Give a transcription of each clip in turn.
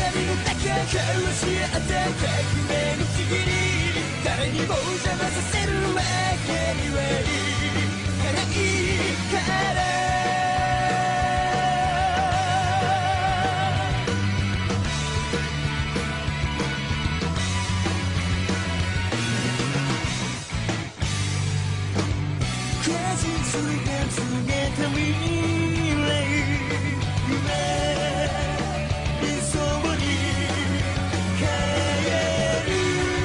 誰にも邪魔させるわけにはいかないから果実が告げた未来夢理想に変える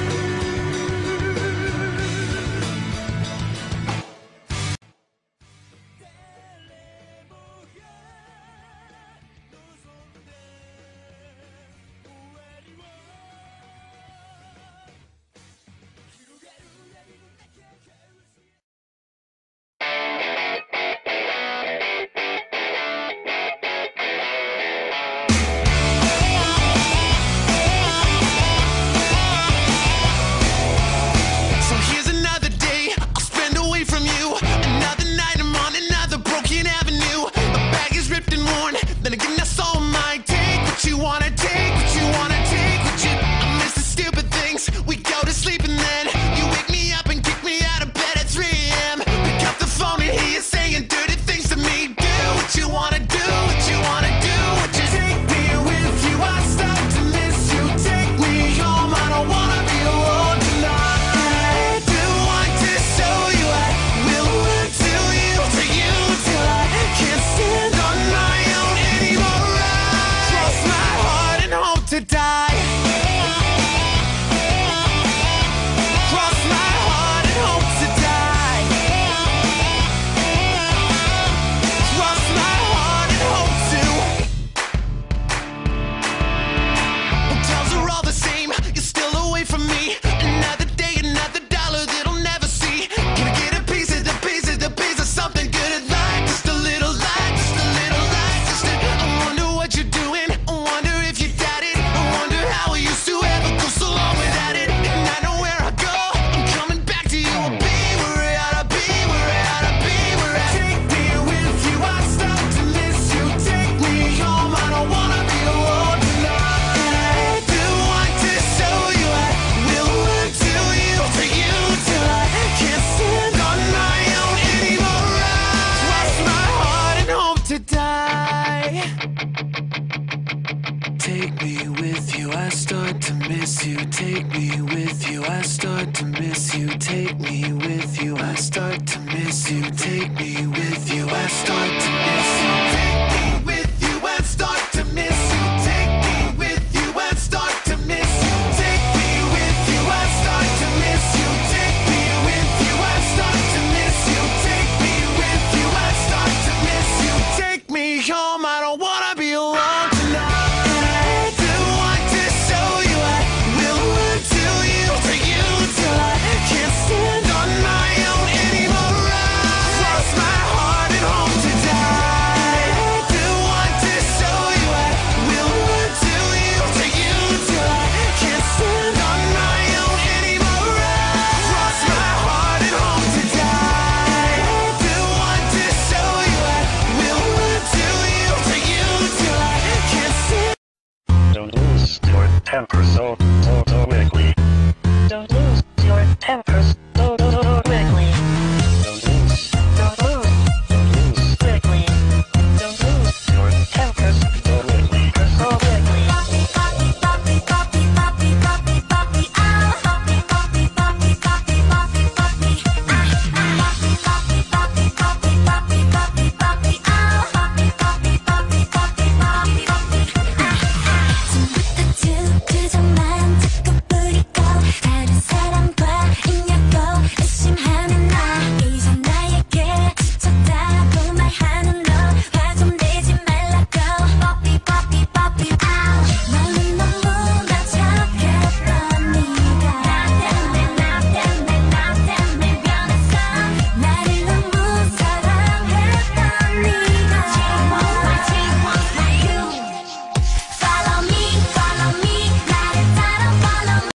to die. Cross my heart and hope to die. Cross my heart and hope to. Hotels are all the same, you're still away from me. Another day, another dollar that I'll never see. Can I get a piece of something good in life? Just a little light, just a little light, just a, I wonder what you're doing. I wonder if you got it. How we used to ever go so long without it. And I know where I go, I'm coming back to you. I'll be where I ought to be, where I ought to be, where I take me with you. I start to miss you. Take me home, I don't wanna be alone tonight. I do want to show you I will look to you till I can't stand on my own anymore. I cross my heart and hope to die. Take me with you, I start to miss you. Take me with you, I start to miss you. Take me with you, I start to miss you. Take me with you, I start to miss you.